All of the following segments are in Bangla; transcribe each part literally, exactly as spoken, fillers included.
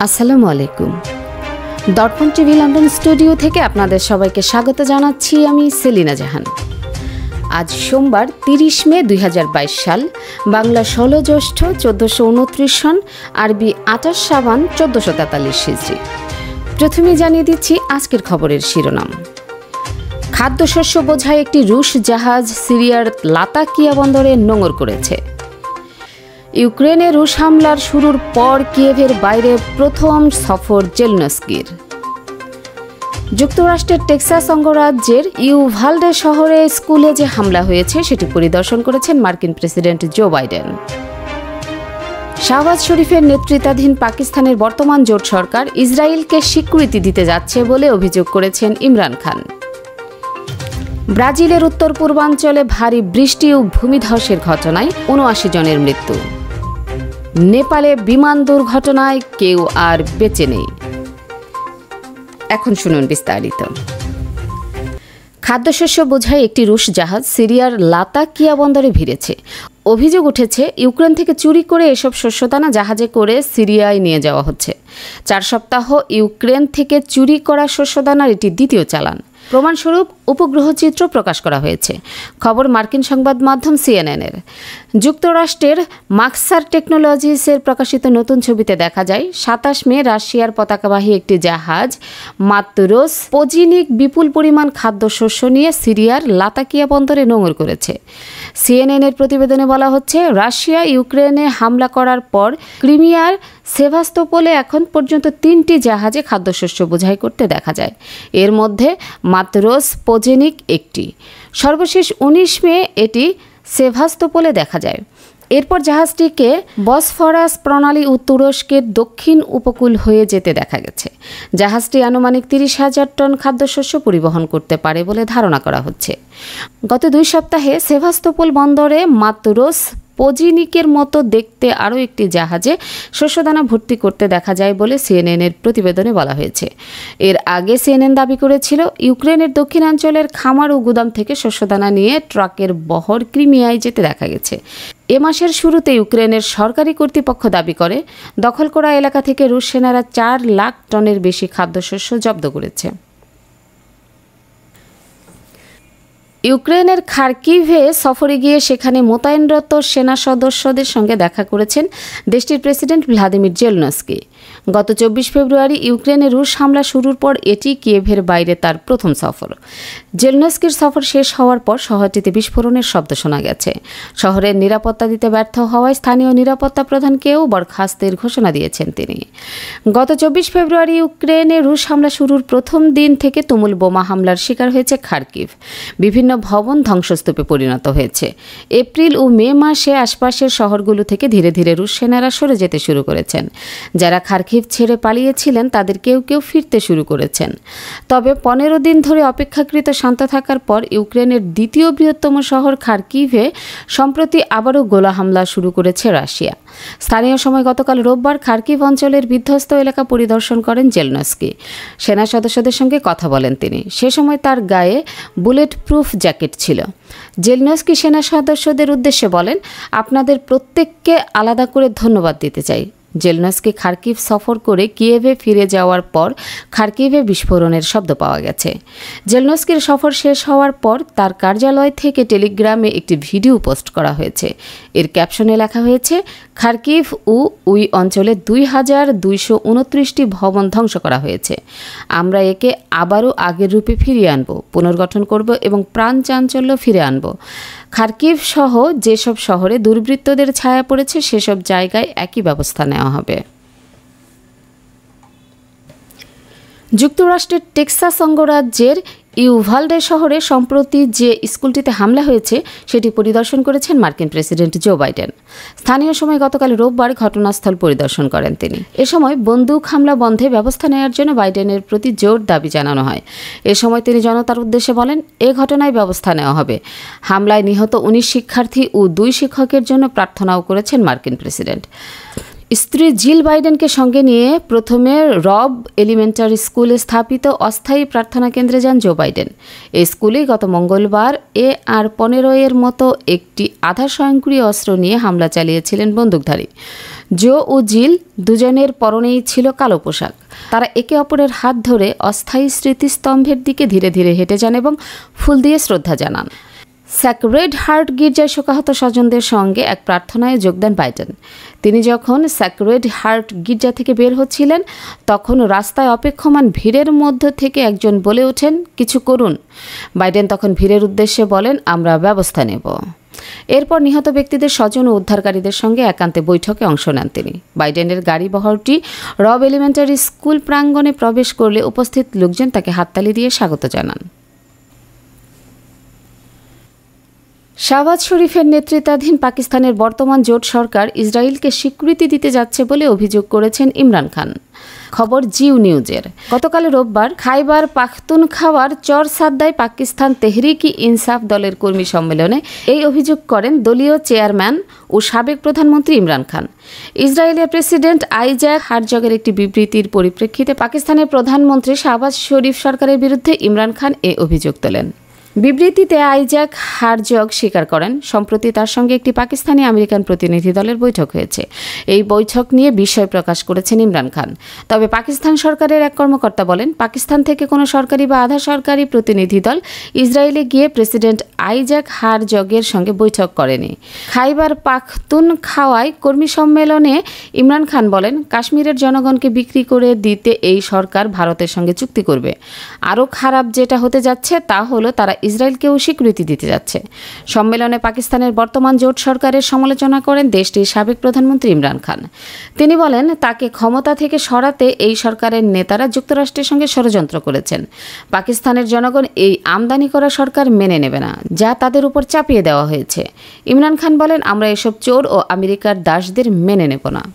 আসসালামু আলাইকুম। দর্পণ টিভি লন্ডন স্টুডিও থেকে আপনাদের সবাইকে স্বাগত জানাচ্ছি আমি সেলিনা জাহান। আজ সোমবার তিরিশ মে দুই হাজার বাইশ সাল, বাংলা ষোলো জ্যৈষ্ঠ চোদ্দোশো উনত্রিশ সন, আরবি আঠাশ শাবান চোদ্দোশো তেতাল্লিশ হিজরি। প্রথমে জানিয়ে দিচ্ছি আজকের খবরের শিরোনাম। খাদ্যশস্য বোঝাই একটি রুশ জাহাজ সিরিয়ার লাতাকিয়া বন্দরে নোঙর করেছে। ইউক্রেনে রুশ হামলার শুরুর পর কিয়েভের বাইরে প্রথম সফর জেলনস্কির। যুক্তরাষ্ট্রের টেক্সাস অঙ্গরাজ্যের ইউভালডে শহরে স্কুলে যে হামলা হয়েছে সেটি পরিদর্শন করেছেন মার্কিন প্রেসিডেন্ট জো বাইডেন। শাহবাজ শরীফের নেতৃত্বাধীন পাকিস্তানের বর্তমান জোট সরকার ইসরায়েলকে স্বীকৃতি দিতে যাচ্ছে বলে অভিযোগ করেছেন ইমরান খান। ব্রাজিলের উত্তর পূর্বাঞ্চলে ভারী বৃষ্টি ও ভূমিধসের ঘটনায় উনআশি জনের মৃত্যু। নেপালে বিমান দুর্ঘটনায় কেউ আর বেঁচে নেই। এখন শুনুন বিস্তারিত। খাদ্যশস্য বোঝাই একটি রুশ জাহাজ সিরিয়ার লাতাকিয়া বন্দরে ভিড়েছে। অভিযোগ উঠেছে ইউক্রেন থেকে চুরি করে এসব শস্যদানা জাহাজে করে সিরিয়ায় নিয়ে যাওয়া হচ্ছে। চার সপ্তাহ ইউক্রেন থেকে চুরি করা শস্যদানার এটি দ্বিতীয় চালান। প্রমাণস্বরূপ উপগ্রহ চিত্র প্রকাশ করা হয়েছে। খবর মার্কিন সংবাদ মাধ্যম সিএনএনের। যুক্তরাষ্ট্রের মাক্সার টেকনোলজিসের প্রকাশিত নতুন ছবিতে দেখা যায় সাতাশ মে রাশিয়ার পতাকাবাহী একটি জাহাজ মাত্রোস পজিনিক বিপুল পরিমাণ খাদ্যশস্য নিয়ে সিরিয়ার লাতাকিয়া বন্দরে নোঙর করেছে। সিএনএনের প্রতিবেদনে বলা হচ্ছে, রাশিয়া ইউক্রেনে হামলা করার পর ক্রিমিয়ার সেভাস্তোপোলে এখন পর্যন্ত তিনটি জাহাজে খাদ্যশস্য বোঝাই করতে দেখা যায়। এর মধ্যে মাত্রোস পজেনিক একটি। সর্বশেষ উনিশ মে এটি সেভাস্তোপোলে দেখা যায়। এরপর জাহাজটিকে বসফরাস প্রণালী ও তুরস্কের দক্ষিণ উপকূল হয়ে যেতে দেখা গেছে। জাহাজটি আনুমানিক তিরিশ হাজার টন খাদ্যশস্য পরিবহন করতে পারে বলে ধারণা করা হচ্ছে। গত দুই সপ্তাহে সেভাস্তোপোল বন্দরে মাত্রোস পজিনিকের মতো দেখতে আরও একটি জাহাজে শস্যদানা ভর্তি করতে দেখা যায় বলে সিএনএনের প্রতিবেদনে বলা হয়েছে। এর আগে সিএনএন দাবি করেছিল ইউক্রেনের দক্ষিণাঞ্চলের খামার ও গুদাম থেকে শস্যদানা নিয়ে ট্রাকের বহর ক্রিমিয়ায় যেতে দেখা গেছে। এ মাসের শুরুতে ইউক্রেনের সরকারি কর্তৃপক্ষ দাবি করে দখল করা এলাকা থেকে রুশ সেনারা চার লাখ টনের বেশি খাদ্যশস্য জব্দ করেছে। ইউক্রেনের খার্কিভে সফরে গিয়ে সেখানে মোতায়েনরত সেনা সদস্যদের সঙ্গে দেখা করেছেন দেশটির প্রেসিডেন্ট ভ্লাদিমির জেলনস্কি। গত চব্বিশ ফেব্রুয়ারি ইউক্রেনে রুশ হামলা শুরুর পর এটি কিয়েভের বাইরে তার প্রথম সফর। জেলনস্কির সফর শেষ হওয়ার পর শহরটিতে বিস্ফোরণের শব্দ শোনা গেছে। শহরের নিরাপত্তা দিতে ব্যর্থ হওয়ায় স্থানীয় নিরাপত্তা প্রধানকেও বরখাস্তের ঘোষণা দিয়েছেন তিনি। গত চব্বিশ ফেব্রুয়ারি ইউক্রেনে রুশ হামলা শুরুর প্রথম দিন থেকে তুমুল বোমা হামলার শিকার হয়েছে খার্কিভ। বিভিন্ন ভবন ধ্বংসস্তূপে পরিণত হয়েছে। এপ্রিল ও মে মাসে আশপাশের শহরগুলো থেকে ধীরে ধীরে রুশ সেনারা সরে যেতে শুরু করেছেন। যারা খার্কিভ ছেড়ে পালিয়েছিলেন তাদের কেউ কেউ ফিরতে শুরু করেছেন। তবে পনেরো দিন ধরে অপেক্ষাকৃত শান্ত থাকার পর ইউক্রেনের দ্বিতীয় বৃহত্তম শহর খার্কিভে সম্প্রতি আবারও গোলা হামলা শুরু করেছে রাশিয়া। স্থানীয় সময় গতকাল রোববার খার্কিভ অঞ্চলের বিধ্বস্ত এলাকা পরিদর্শন করেন জেলনস্কি। সেনা সদস্যদের সঙ্গে কথা বলেন তিনি। সে সময় তার গায়ে বুলেট প্রুফ জ্যাকেট ছিল। জেলনস্কি সেনা সদস্যদের উদ্দেশ্যে বলেন, আপনাদের প্রত্যেককে আলাদা করে ধন্যবাদ দিতে চাই। জেলনস্কি খার্কিভ সফর করে কিয়েভে ফিরে যাওয়ার পর খার্কিভে বিস্ফোরণের শব্দ পাওয়া গেছে। জেলনস্কির সফর শেষ হওয়ার পর তার কার্যালয় থেকে টেলিগ্রামে একটি ভিডিও পোস্ট করা হয়েছে। এর ক্যাপশনে লেখা হয়েছে, খার্কিভ ও ওই অঞ্চলে দুই হাজার দুইশো উনত্রিশটি ভবন ধ্বংস করা হয়েছে। আমরা একে আবারও আগের রূপে ফিরিয়ে আনব, পুনর্গঠন করব এবং প্রাণ চাঞ্চল্য ফিরে আনব। খার্কিভ সহ যেসব শহরে দুর্বৃত্তদের ছায়া পড়েছে সেসব জায়গায় একই ব্যবস্থা নেওয়া হবে। যুক্তরাষ্ট্রের টেক্সাস অঙ্গরাজ্যের ইউভালডে শহরে সম্প্রতি যে স্কুলটিতে হামলা হয়েছে সেটি পরিদর্শন করেছেন মার্কিন প্রেসিডেন্ট জো বাইডেন। স্থানীয় সময় গতকাল রোববার ঘটনাস্থল পরিদর্শন করেন তিনি। এ সময় বন্দুক হামলা বন্ধে ব্যবস্থা নেওয়ার জন্য বাইডেনের প্রতি জোর দাবি জানানো হয়। এ সময় তিনি জনতার উদ্দেশ্যে বলেন, এ ঘটনায় ব্যবস্থা নেওয়া হবে। হামলায় নিহত উনিশ শিক্ষার্থী ও দুই শিক্ষকের জন্য প্রার্থনাও করেছেন মার্কিন প্রেসিডেন্ট। স্ত্রী জিল বাইডেনকে সঙ্গে নিয়ে প্রথমে রব এলিমেন্টারি স্কুলে স্থাপিত অস্থায়ী প্রার্থনা কেন্দ্রে যান জো বাইডেন। এই স্কুলেই গত মঙ্গলবার এ আর পনেরো এর মতো একটি আধা স্বয়ংক্রিয় অস্ত্র নিয়ে হামলা চালিয়েছিলেন বন্দুকধারী। জো ও জিল দুজনের পরনেই ছিল কালো পোশাক। তারা একে অপরের হাত ধরে অস্থায়ী স্মৃতিস্তম্ভের দিকে ধীরে ধীরে হেঁটে যান এবং ফুল দিয়ে শ্রদ্ধা জানান। স্যাক্রেড হার্ট গির্জায় শোকাহত স্বজনদের সঙ্গে এক প্রার্থনায় যোগ দেন বাইডেন। তিনি যখন স্যাক্রেড হার্ট গির্জা থেকে বের হচ্ছিলেন, তখন রাস্তায় অপেক্ষমান ভিড়ের মধ্য থেকে একজন বলে ওঠেন, কিছু করুন। বাইডেন তখন ভিড়ের উদ্দেশ্যে বলেন, আমরা ব্যবস্থা নেব। এরপর নিহত ব্যক্তিদের স্বজন ও উদ্ধারকারীদের সঙ্গে একান্তে বৈঠকে অংশ নেন তিনি। বাইডেনের গাড়ি বহরটি রব এলিমেন্টারি স্কুল প্রাঙ্গণে প্রবেশ করলে উপস্থিত লোকজন তাকে হাততালি দিয়ে স্বাগত জানান। শাহবাজ শরীফের নেতৃত্বাধীন পাকিস্তানের বর্তমান জোট সরকার ইসরায়েলকে স্বীকৃতি দিতে যাচ্ছে বলে অভিযোগ করেছেন ইমরান খান। খবর জিও নিউজের। গতকাল রোববার খাইবার পাখতুনখাওয়ার চর সাদ্দায় পাকিস্তান তেহরিক-ই ইনসাফ দলের কর্মী সম্মেলনে এই অভিযোগ করেন দলীয় চেয়ারম্যান ও সাবেক প্রধানমন্ত্রী ইমরান খান। ইসরায়েলের প্রেসিডেন্ট আইজ্যাক হারজগের একটি বিবৃতির পরিপ্রেক্ষিতে পাকিস্তানের প্রধানমন্ত্রী শাহবাজ শরীফ সরকারের বিরুদ্ধে ইমরান খান এ অভিযোগ তোলেন। বিবৃতিতে আইজ্যাক হারজগ স্বীকার করেন, সম্প্রতি তার সঙ্গে একটি পাকিস্তানি আমেরিকান প্রতিনিধি দলের বৈঠক হয়েছে। এই বৈঠক নিয়ে বিস্ময় প্রকাশ করেছেন ইমরান খান। তবে পাকিস্তান সরকারের এক কর্মকর্তা বলেন, পাকিস্তান থেকে কোনো সরকারি বা আধা সরকারি প্রতিনিধি দল ইসরায়েলে গিয়ে প্রেসিডেন্ট আইজ্যাক হারজগের সঙ্গে বৈঠক করেনি। খাইবার পাখতুনখাওয়ায় কর্মী সম্মেলনে ইমরান খান বলেন, কাশ্মীরের জনগণকে বিক্রি করে দিতে এই সরকার ভারতের সঙ্গে চুক্তি করবে। আরও খারাপ যেটা হতে যাচ্ছে তা হলো তারা ইসরায়েলকেও স্বীকৃতি দিতে যাচ্ছে। সম্মেলনে পাকিস্তানের বর্তমান জোট সরকারের সমালোচনা করেন দেশটির সাবেক প্রধানমন্ত্রী ইমরান খান। তিনি বলেন, তাকে ক্ষমতা থেকে সরাতে এই সরকারের নেতারা যুক্তরাষ্ট্রের সঙ্গে ষড়যন্ত্র করেছেন। পাকিস্তানের জনগণ এই আমদানি করা সরকার মেনে নেবে না, যা তাদের উপর চাপিয়ে দেওয়া হয়েছে। ইমরান খান বলেন, আমরা এসব চোর ও আমেরিকার দাসদের মেনে নেব না।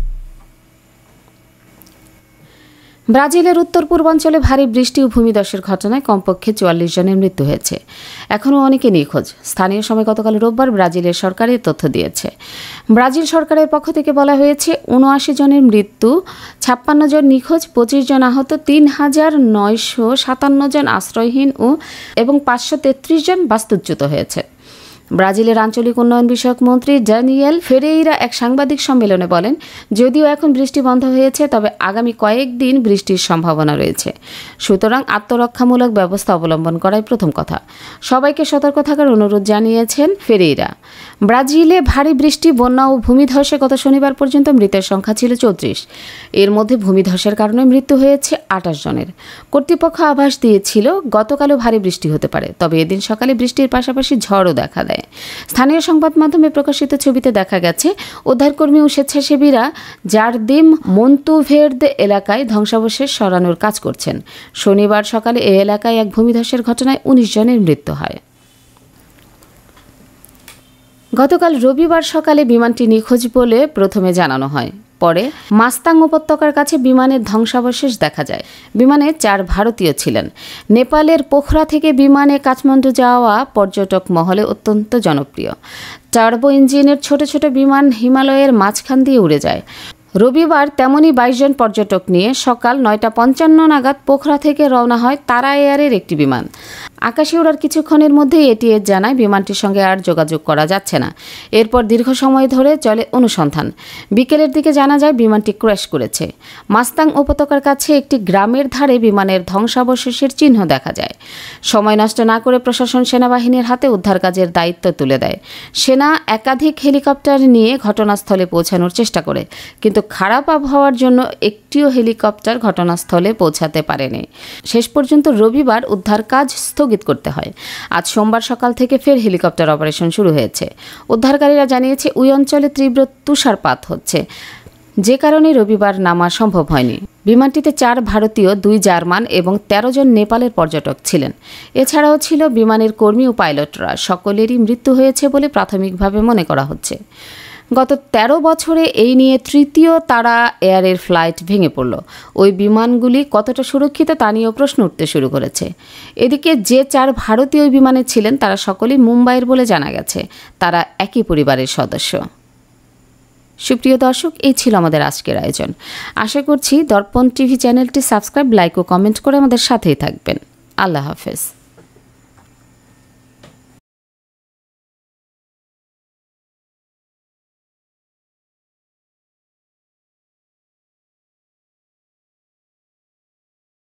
ব্রাজিলের উত্তর পূর্বাঞ্চলে ভারী বৃষ্টি ও ভূমিধসের ঘটনায় কমপক্ষে চুয়াল্লিশ জনের মৃত্যু হয়েছে। এখনও অনেকে নিখোঁজ। স্থানীয় সময় গতকাল রোববার ব্রাজিলের সরকার এই তথ্য দিয়েছে। ব্রাজিল সরকারের পক্ষ থেকে বলা হয়েছে, উনআশি জনের মৃত্যু, ছাপ্পান্ন জন নিখোঁজ, পঁচিশ জন আহত, তিন হাজার নয়শো সাতান্ন জন আশ্রয়হীন ও এবং পাঁচশো তেত্রিশ জন বাস্তুচ্যুত হয়েছে। ব্রাজিলের আঞ্চলিক উন্নয়ন বিষয়ক মন্ত্রী ড্যানিয়েল ফেরেইরা এক সাংবাদিক সম্মেলনে বলেন, যদিও এখন বৃষ্টি বন্ধ হয়েছে, তবে আগামী কয়েকদিন বৃষ্টির সম্ভাবনা রয়েছে। সুতরাং আত্মরক্ষামূলক ব্যবস্থা অবলম্বন করাই প্রথম কথা। সবাইকে সতর্ক থাকার অনুরোধ জানিয়েছেন ফেরেইরা। ব্রাজিলে ভারী বৃষ্টি, বন্যা ও ভূমিধসে গত শনিবার পর্যন্ত মৃতের সংখ্যা ছিল চৌত্রিশ। এর মধ্যে ভূমিধসের কারণে মৃত্যু হয়েছে আটাশ জনের। কর্তৃপক্ষ আভাস দিয়েছিল গতকালও ভারী বৃষ্টি হতে পারে, তবে এদিন সকালে বৃষ্টির পাশাপাশি ঝড়ও দেখা দেয়। স্থানীয় সংবাদ মাধ্যমে প্রকাশিত ছবিতে দেখা গেছে উদ্ধারকর্মী ও স্বেচ্ছাসেবীরা জারদিম মন্তুভের্দে এলাকায় ধ্বংসাবশেষ সরানোর কাজ করছেন। শনিবার সকালে এই এলাকায় এক ভূমিধসের ঘটনায় উনিশ জনের মৃত্যু হয়। গতকাল রবিবার সকালে বিমানটি নিখোঁজ বলে প্রথমে জানানো হয়। পরে মাস্তাং উপত্যকার কাছে বিমানের ধ্বংসাবশেষ দেখা যায়। বিমানে চার ভারতীয় ছিলেন। নেপালের পোখরা থেকে বিমানে কাঠমান্ডু যাওয়া পর্যটক মহলে অত্যন্ত জনপ্রিয়। টার্বো ইঞ্জিনের ছোট ছোট বিমান হিমালয়ের মাঝখান দিয়ে উড়ে যায়। রবিবার তেমনই বাইশ জন পর্যটক নিয়ে সকাল নয়টা পঞ্চান্ন নাগাদ পোখরা থেকে রওনা হয় তারা এয়ারের একটি বিমান। আকাশে ওড়ার কিছুক্ষণের মধ্যেই এটিএস জানায় বিমানটির সঙ্গে আর যোগাযোগ করা যাচ্ছে না। এরপর দীর্ঘ সময় ধরে চলে অনুসন্ধান। বিকেলের দিকে জানা যায় বিমানটি ক্র্যাশ করেছে। মাস্তাং উপত্যকার কাছে একটি গ্রামের ধারে বিমানের ধ্বংসাবশেষের চিহ্ন দেখা যায়। সময় নষ্ট না করে প্রশাসন সেনাবাহিনীর হাতে উদ্ধার কাজের দায়িত্ব তুলে দেয়। সেনা একাধিক হেলিকপ্টার নিয়ে ঘটনাস্থলে পৌঁছানোর চেষ্টা করে, কিন্তু খারাপ আবহাওয়ার জন্য একটিও হেলিকপ্টার ঘটনাস্থলে পৌঁছাতে পারেনি। শেষ পর্যন্ত রবিবার উদ্ধার কাজ স্থগিত করতে হয়। আজ সোমবার সকাল থেকে ফের হেলিকপ্টার অপারেশন শুরু হয়েছে। উদ্ধারকারীরা জানিয়েছে ওই অঞ্চলে তীব্র তুষারপাত হচ্ছে, যে কারণে রবিবার নামা সম্ভব হয়নি। বিমানটিতে চার ভারতীয়, দুই জার্মান এবং তেরো জন নেপালের পর্যটক ছিলেন। এছাড়াও ছিল বিমানের কর্মী ও পাইলটরা। সকলেরই মৃত্যু হয়েছে বলে প্রাথমিকভাবে মনে করা হচ্ছে। গত তেরো বছরে এই নিয়ে তৃতীয় তারা এয়ারের ফ্লাইট ভেঙে পড়ল। ওই বিমানগুলি কতটা সুরক্ষিত তা নিয়েও প্রশ্ন উঠতে শুরু করেছে। এদিকে যে চার ভারতীয় বিমানে ছিলেন তারা সকলেই মুম্বাইয়ের বলে জানা গেছে। তারা একই পরিবারের সদস্য। সুপ্রিয় দর্শক, এই ছিল আমাদের আজকের আয়োজন। আশা করছি দর্পণ টিভি চ্যানেলটি সাবস্ক্রাইব, লাইক ও কমেন্ট করে আমাদের সাথেই থাকবেন। আল্লাহ হাফেজ।